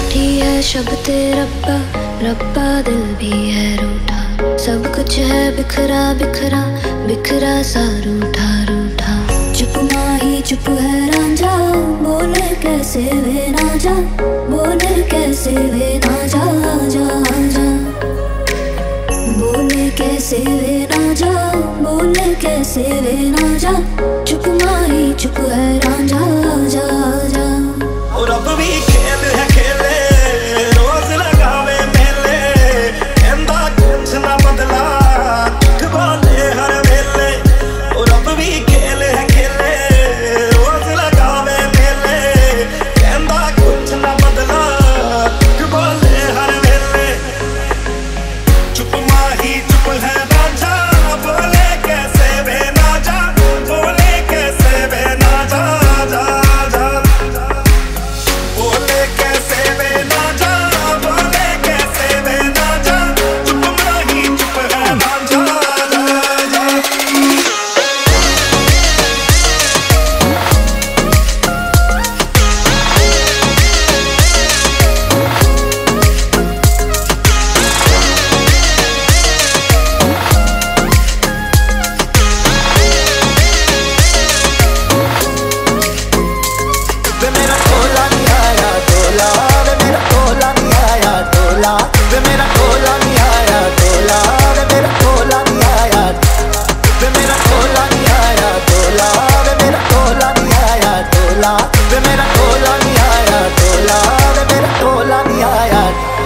रूठी है शब्द रब्बा, रब्बा दिल भी है रूठा। सब कुछ है बिखरा बिखरा, बिखरा सा रूठा रूठा। चुप माही चुप है रांझा, बोले कैसे वे ना जा, बोले कैसे वे ना जा जा जा। बोले कैसे वे ना जा, बोले कैसे वे ना जा। चुप माही चुप है रांझा जा जा। और अब भी खेल है खेले, रोज लगावे मेले, कहंदा कुछ ना बदला, झूठ बोले हर वेले। और अब भी खेल है खेले, रोज लगावे मेले, कहंदा कुछ ना बदला, झूठ बोले हर वेले। चुप माही चुप है रांझा, बोले कैसे वे ना जा, बोले कैसे वे ना जा जा जा। बोले कैसे वे ना जा, बोले कैसे वे ना जा। चुप माही चुप है रांझा जा जा। वे मेरा टोला नहीं आया टोला, वे मेरा टोला नहीं आया टोला, वे मेरा टोला नहीं आया टोला, वे मेरा टोला नहीं आया। वे मेरा टोला नहीं आया टोला, वे मेरा टोला नहीं आया टोला, वे मेरा टोला नहीं आया टोला, वे मेरा टोला नहीं आया।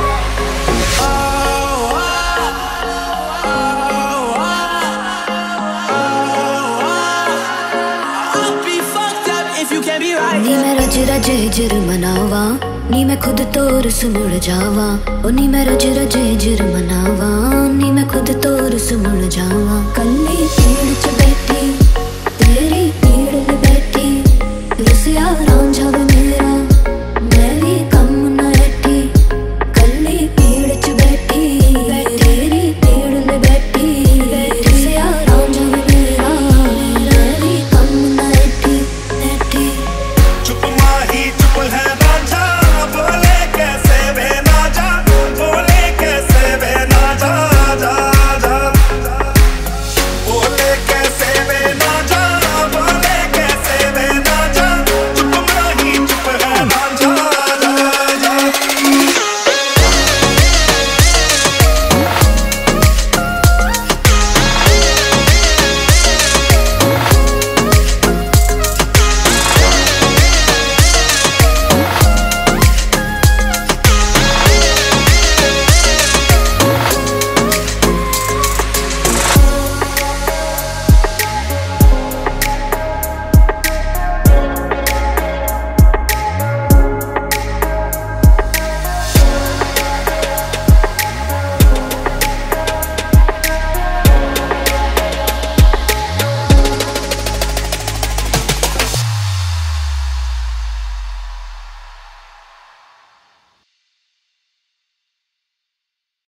नी मैं रज रज हिजर मनावा, नी मैं खुद तो रुस मुड़ जावा। ओ नी मैं रज रज हिजर मनावा, नी मैं खुद तो रुस मुड़ जावा। कल्ली पीड़ च बैठी तेरी पीड़ में बैठी, रुसिया रांझा